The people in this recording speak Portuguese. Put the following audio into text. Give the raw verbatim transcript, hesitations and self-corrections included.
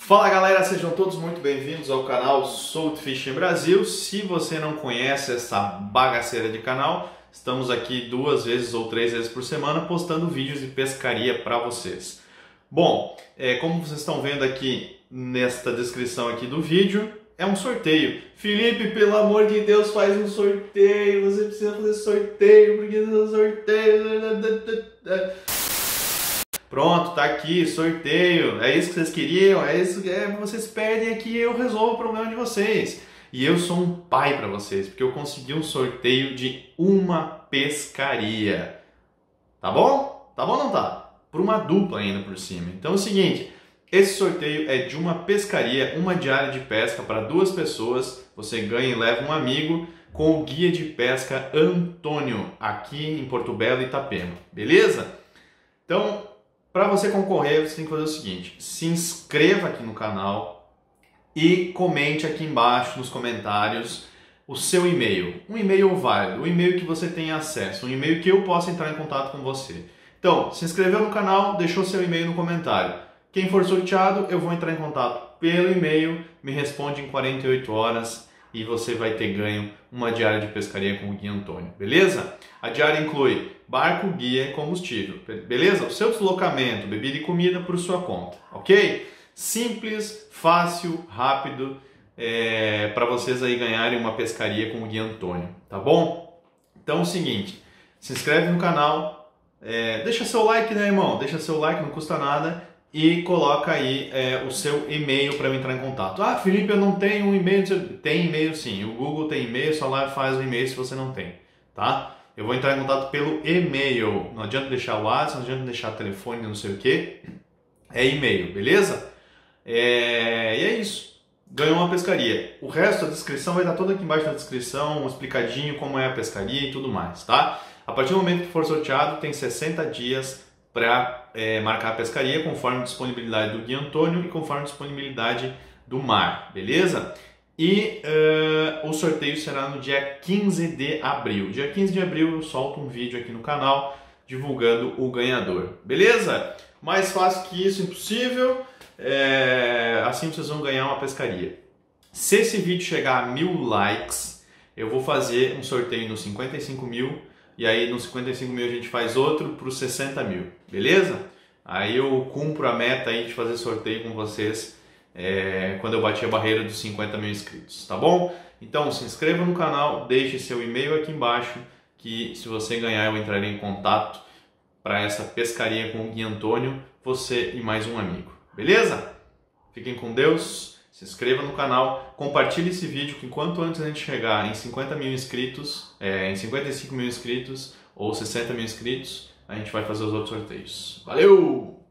Fala galera, sejam todos muito bem-vindos ao canal Salt Fishing Brasil. Se você não conhece essa bagaceira de canal, estamos aqui duas vezes ou três vezes por semana postando vídeos de pescaria para vocês. Bom, é, como vocês estão vendo aqui nesta descrição aqui do vídeo, é um sorteio. Felipe, pelo amor de Deus, faz um sorteio, você precisa fazer sorteio, porque não sorteio... Pronto, tá aqui, sorteio, é isso que vocês queriam, é isso que é, vocês pedem aqui e eu resolvo o problema de vocês. E eu sou um pai para vocês, porque eu consegui um sorteio de uma pescaria. Tá bom? Tá bom ou não tá? Por uma dupla ainda por cima. Então é o seguinte, esse sorteio é de uma pescaria, uma diária de pesca para duas pessoas. Você ganha e leva um amigo com o guia de pesca Antônio, aqui em Porto Belo, Itapema. Beleza? Então, para você concorrer, você tem que fazer o seguinte, se inscreva aqui no canal e comente aqui embaixo nos comentários o seu e-mail. Um e-mail válido, um e-mail que você tem acesso, um e-mail que eu possa entrar em contato com você. Então, se inscreveu no canal, deixou seu e-mail no comentário. Quem for sorteado, eu vou entrar em contato pelo e-mail, me responde em quarenta e oito horas e você vai ter ganho uma diária de pescaria com o Guia Antônio, beleza? A diária inclui barco, guia e combustível, beleza? O seu deslocamento, bebida e comida por sua conta, ok? Simples, fácil, rápido, é, para vocês aí ganharem uma pescaria com o Guia Antônio, tá bom? Então é o seguinte, se inscreve no canal, é, deixa seu like, né, irmão? Deixa seu like, não custa nada. E coloca aí é, o seu e-mail para eu entrar em contato. Ah, Felipe, eu não tenho um e-mail. Tem e-mail sim, o Google tem e-mail, só lá faz o e-mail se você não tem, tá? Eu vou entrar em contato pelo e-mail. Não adianta deixar o WhatsApp, não adianta deixar telefone, não sei o que. É e-mail, beleza? É... E é isso. Ganhou uma pescaria. O resto, a descrição vai estar toda aqui embaixo na descrição, explicadinho como é a pescaria e tudo mais, tá? A partir do momento que for sorteado, tem sessenta dias para é, marcar a pescaria conforme a disponibilidade do Guia Antônio e conforme a disponibilidade do mar, beleza? E uh, o sorteio será no dia quinze de abril. Dia quinze de abril eu solto um vídeo aqui no canal divulgando o ganhador, beleza? Mais fácil que isso, impossível. É, assim vocês vão ganhar uma pescaria. Se esse vídeo chegar a mil likes, eu vou fazer um sorteio nos cinquenta e cinco mil. E aí nos cinquenta e cinco mil a gente faz outro para os sessenta mil, beleza? Aí eu cumpro a meta aí de fazer sorteio com vocês é, quando eu bati a barreira dos cinquenta mil inscritos, tá bom? Então se inscreva no canal, deixe seu e-mail aqui embaixo, que se você ganhar eu entrarei em contato para essa pescaria com o Guia Antônio, você e mais um amigo, beleza? Fiquem com Deus. Se inscreva no canal, compartilhe esse vídeo que enquanto antes a gente chegar em cinquenta mil inscritos, é, em cinquenta e cinco mil inscritos ou sessenta mil inscritos, a gente vai fazer os outros sorteios. Valeu!